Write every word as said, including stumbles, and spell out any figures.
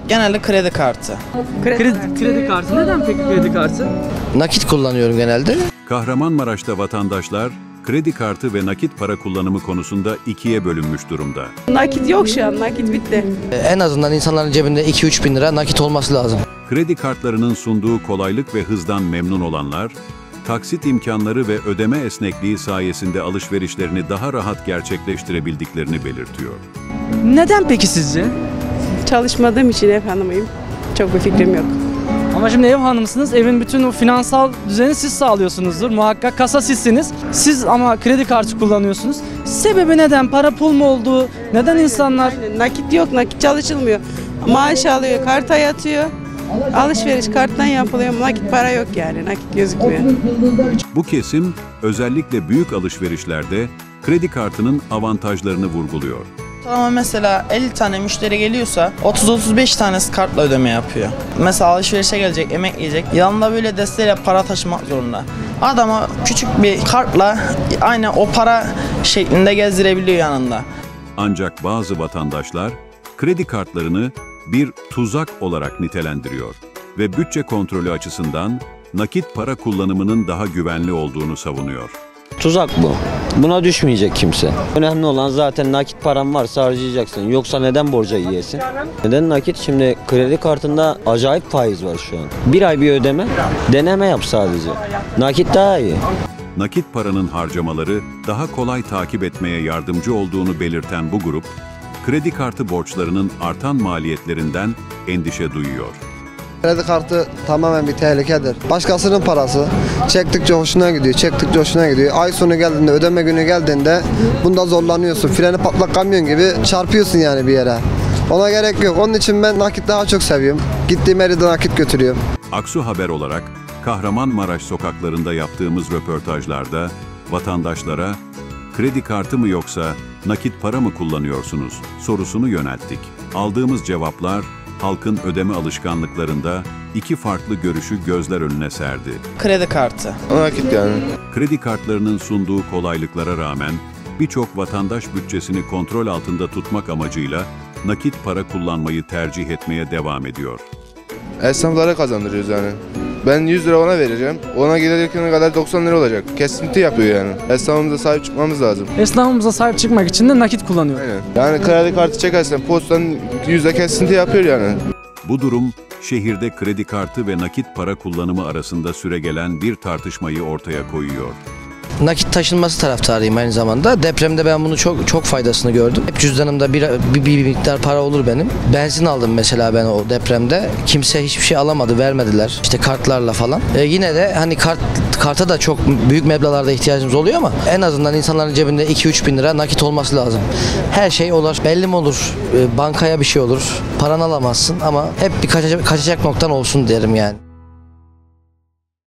Genelde kredi kartı. Kredi, kredi kartı. Neden peki kredi kartı? Nakit kullanıyorum genelde. Kahramanmaraş'ta vatandaşlar kredi kartı ve nakit para kullanımı konusunda ikiye bölünmüş durumda. Nakit yok şu an, nakit bitti. En azından insanların cebinde iki üç bin lira nakit olması lazım. Kredi kartlarının sunduğu kolaylık ve hızdan memnun olanlar, taksit imkanları ve ödeme esnekliği sayesinde alışverişlerini daha rahat gerçekleştirebildiklerini belirtiyor. Neden peki sizce? Çalışmadığım için ev hanımıyım. Çok bir fikrim yok. Ama şimdi ev hanımsınız, evin bütün o finansal düzeni siz sağlıyorsunuzdur. Muhakkak kasa sizsiniz. Siz ama kredi kartı kullanıyorsunuz. Sebebi neden? Para pul mu oldu? Neden insanlar... Aynen, nakit yok, nakit çalışılmıyor. Maaş alıyor, karta yatıyor. Alışveriş karttan yapılıyor, nakit para yok yani, nakit gözükmüyor. Bu kesim özellikle büyük alışverişlerde kredi kartının avantajlarını vurguluyor. Ama mesela elli tane müşteri geliyorsa otuz otuz beş tanesi kartla ödeme yapıyor. Mesela alışverişe gelecek, emek yiyecek. Yanında böyle desteğiyle para taşımak zorunda. Adama küçük bir kartla aynı o para şeklinde gezdirebiliyor yanında. Ancak bazı vatandaşlar kredi kartlarını bir tuzak olarak nitelendiriyor ve bütçe kontrolü açısından nakit para kullanımının daha güvenli olduğunu savunuyor. Tuzak bu. Buna düşmeyecek kimse. Önemli olan zaten nakit paran varsa harcayacaksın. Yoksa neden borca yiyesin? Neden nakit? Şimdi kredi kartında acayip faiz var şu an. Bir ay bir ödeme, deneme yap sadece. Nakit daha iyi. Nakit paranın harcamaları daha kolay takip etmeye yardımcı olduğunu belirten bu grup, kredi kartı borçlarının artan maliyetlerinden endişe duyuyor. Kredi kartı tamamen bir tehlikedir. Başkasının parası. Çektikçe hoşuna gidiyor, çektikçe hoşuna gidiyor. Ay sonu geldiğinde, ödeme günü geldiğinde bunda zorlanıyorsun. Freni patlak kamyon gibi çarpıyorsun yani bir yere. Ona gerek yok. Onun için ben nakit daha çok seviyorum. Gittiğim yere de nakit götürüyorum. Aksu Haber olarak Kahramanmaraş sokaklarında yaptığımız röportajlarda vatandaşlara kredi kartı mı yoksa nakit para mı kullanıyorsunuz sorusunu yönelttik. Aldığımız cevaplar halkın ödeme alışkanlıklarında iki farklı görüşü gözler önüne serdi. Kredi kartı. Nakit yani. Kredi kartlarının sunduğu kolaylıklara rağmen birçok vatandaş bütçesini kontrol altında tutmak amacıyla nakit para kullanmayı tercih etmeye devam ediyor. Esnaflara kazandırıyoruz yani. Ben yüz lira ona vereceğim. Ona gelirken kadar doksan lira olacak. Kesinti yapıyor yani. Esnafımıza sahip çıkmamız lazım. Esnafımıza sahip çıkmak için de nakit kullanıyor. Aynen. Yani kredi kartı çekersen postanın yüzde kesinti yapıyor yani. Bu durum şehirde kredi kartı ve nakit para kullanımı arasında süregelen bir tartışmayı ortaya koyuyor. Nakit taşınması taraftarıyım aynı zamanda. Depremde ben bunu çok çok faydasını gördüm. Hep cüzdanımda bir, bir, bir miktar para olur benim. Benzin aldım mesela ben o depremde. Kimse hiçbir şey alamadı, vermediler. İşte kartlarla falan. E yine de hani kart karta da çok büyük meblağlarda ihtiyacımız oluyor ama en azından insanların cebinde iki üç bin lira nakit olması lazım. Her şey olur. Belli mi olur? E, bankaya bir şey olur. Paranı alamazsın ama hep bir kaçacak, kaçacak noktan olsun derim yani.